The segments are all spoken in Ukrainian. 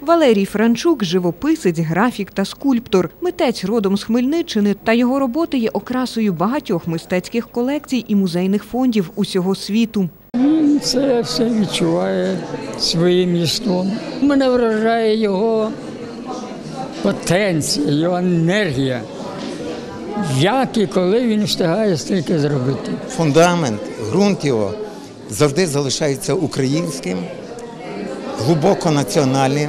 Валерій Франчук – живописець, графік та скульптор. Митець родом з Хмельниччини, та його роботи є окрасою багатьох мистецьких колекцій і музейних фондів усього світу. Він це все відчуває своїм єством. Мене вражає його потенція, його енергія. Як і коли він встигає стільки зробити. Фундамент, ґрунт його завжди залишається українським, глибоко національним,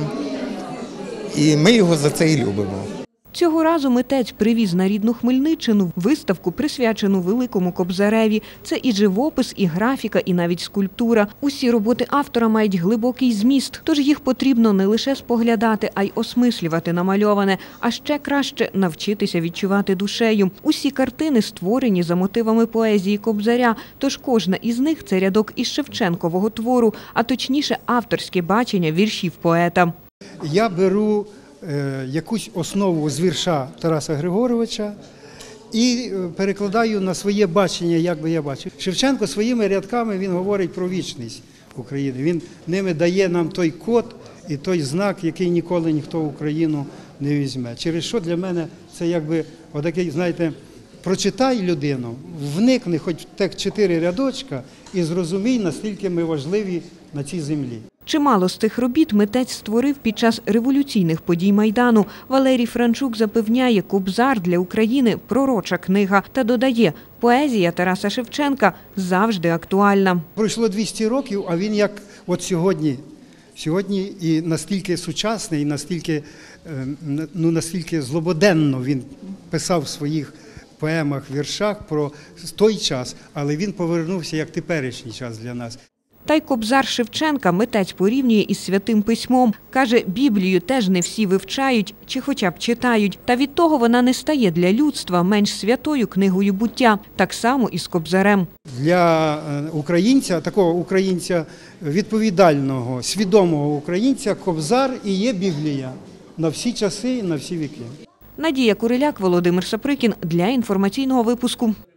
і ми його за це і любимо. Цього разу митець привіз на рідну Хмельниччину виставку, присвячену Великому Кобзареві. Це і живопис, і графіка, і навіть скульптура. Усі роботи автора мають глибокий зміст, тож їх потрібно не лише споглядати, а й осмислювати намальоване, а ще краще навчитися відчувати душею. Усі картини створені за мотивами поезії Кобзаря, тож кожна із них – це рядок із Шевченкового твору, а точніше авторське бачення віршів поета. Я беру якусь основу з вірша Тараса Григоровича і перекладаю на своє бачення, як би я бачив. Шевченко своїми рядками він говорить про вічність України. Він ними дає нам той код і той знак, який ніколи ніхто в Україну не візьме. Через що для мене це якби отакий, знаєте, прочитай людину, вникни хоч в тих 4 рядочка і зрозумій, наскільки ми важливі на цій землі. Чимало з цих робіт митець створив під час революційних подій Майдану. Валерій Франчук запевняє, «Кобзар» для України – пророча книга. Та додає, поезія Тараса Шевченка завжди актуальна. Пройшло 200 років, а він як от сьогодні і настільки сучасний, і настільки злободенно він писав в своїх поемах, віршах про той час, але він повернувся як теперішній час для нас. Та й «Кобзар» Шевченка митець порівнює із Святим Письмом. Каже, Біблію теж не всі вивчають чи хоча б читають. Та від того вона не стає для людства менш святою книгою буття. Так само і з «Кобзарем». Для українця, такого українця відповідального, свідомого українця, «Кобзар» і є Біблія на всі часи і на всі віки. Надія Куриляк, Володимир Саприкін для інформаційного випуску.